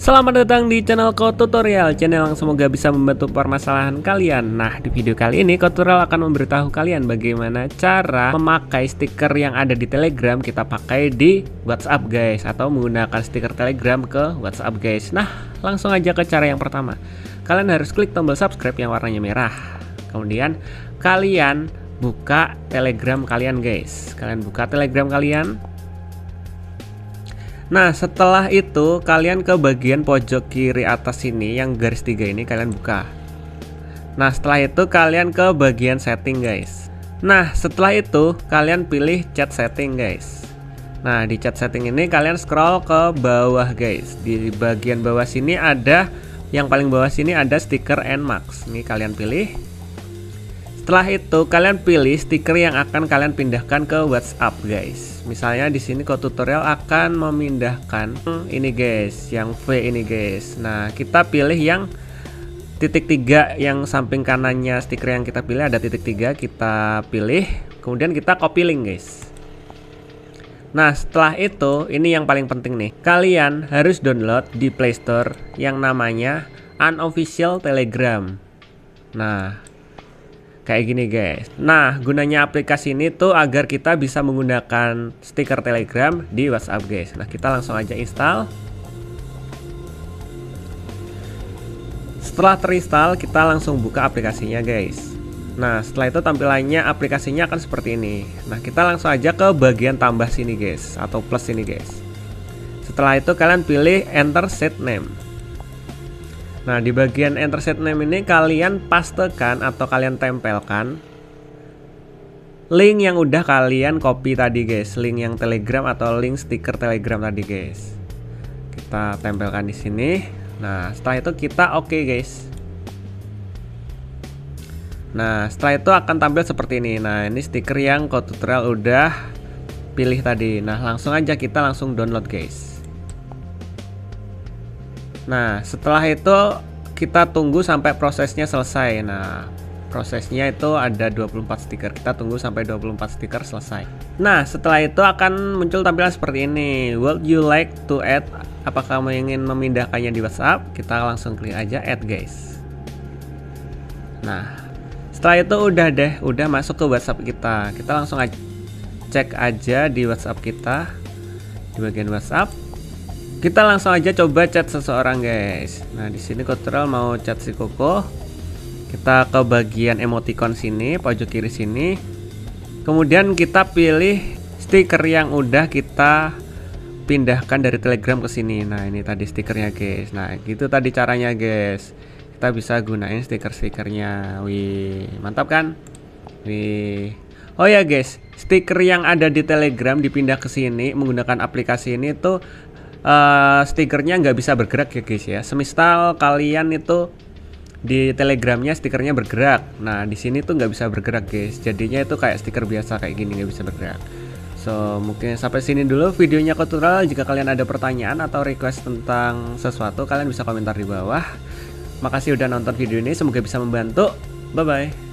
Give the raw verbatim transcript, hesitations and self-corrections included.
Selamat datang di channel Code Tutorial, channel yang semoga bisa membantu permasalahan kalian. Nah, di video kali ini Code Tutorial akan memberitahu kalian bagaimana cara memakai stiker yang ada di Telegram kita pakai di WhatsApp guys, atau menggunakan stiker Telegram ke WhatsApp guys. Nah, langsung aja ke cara yang pertama. Kalian harus klik tombol subscribe yang warnanya merah. Kemudian kalian buka Telegram kalian guys. Kalian buka Telegram kalian. Nah, setelah itu kalian ke bagian pojok kiri atas ini yang garis tiga ini kalian buka. Nah, setelah itu kalian ke bagian setting guys. Nah, setelah itu kalian pilih chat setting guys. Nah, di chat setting ini kalian scroll ke bawah guys. Di bagian bawah sini ada, yang paling bawah sini ada stiker Nmax. Ini kalian pilih. Setelah itu kalian pilih stiker yang akan kalian pindahkan ke WhatsApp guys. Misalnya di sini Code Tutorial akan memindahkan ini guys, yang V ini guys. Nah, kita pilih yang titik tiga, yang samping kanannya stiker yang kita pilih ada titik tiga, kita pilih. Kemudian kita copy link guys. Nah, setelah itu ini yang paling penting nih. Kalian harus download di Play Store yang namanya Unofficial Telegram. Nah, kayak gini guys. Nah, gunanya aplikasi ini tuh agar kita bisa menggunakan stiker Telegram di WhatsApp guys. Nah, kita langsung aja install. Setelah terinstall, kita langsung buka aplikasinya guys. Nah, setelah itu tampilannya aplikasinya akan seperti ini. Nah, kita langsung aja ke bagian tambah sini guys, atau plus ini guys. Setelah itu kalian pilih enter set name. Nah, di bagian enter set name ini kalian pastekan atau kalian tempelkan link yang udah kalian copy tadi guys, link yang Telegram atau link stiker Telegram tadi guys. Kita tempelkan di sini. Nah, setelah itu kita oke okay, guys. Nah, setelah itu akan tampil seperti ini. Nah, ini stiker yang Code Tutorial udah pilih tadi. Nah, langsung aja kita langsung download guys. Nah, setelah itu kita tunggu sampai prosesnya selesai. Nah, prosesnya itu ada dua puluh empat stiker. Kita tunggu sampai dua puluh empat stiker selesai. Nah, setelah itu akan muncul tampilan seperti ini. Would you like to add? Apakah kamu ingin memindahkannya di WhatsApp? Kita langsung klik aja add guys. Nah, setelah itu udah deh, udah masuk ke WhatsApp kita. Kita langsung aja cek aja di WhatsApp kita. Di bagian WhatsApp kita langsung aja coba chat seseorang guys. Nah, di sini Code Tutorial mau chat si Koko. Kita ke bagian emoticon sini, pojok kiri sini. Kemudian kita pilih stiker yang udah kita pindahkan dari Telegram ke sini. Nah, ini tadi stikernya guys. Nah, gitu tadi caranya guys. Kita bisa gunain stiker-stikernya. Wih, mantap kan? Wih. Oh ya guys, stiker yang ada di Telegram dipindah ke sini menggunakan aplikasi ini tuh Uh, stikernya nggak bisa bergerak ya guys ya. Semisal kalian itu di Telegramnya stikernya bergerak, nah di sini tuh nggak bisa bergerak guys. Jadinya itu kayak stiker biasa kayak gini, nggak bisa bergerak. So mungkin sampai sini dulu videonya Code Tutorial. Jika kalian ada pertanyaan atau request tentang sesuatu, kalian bisa komentar di bawah. Makasih udah nonton video ini, semoga bisa membantu. Bye bye.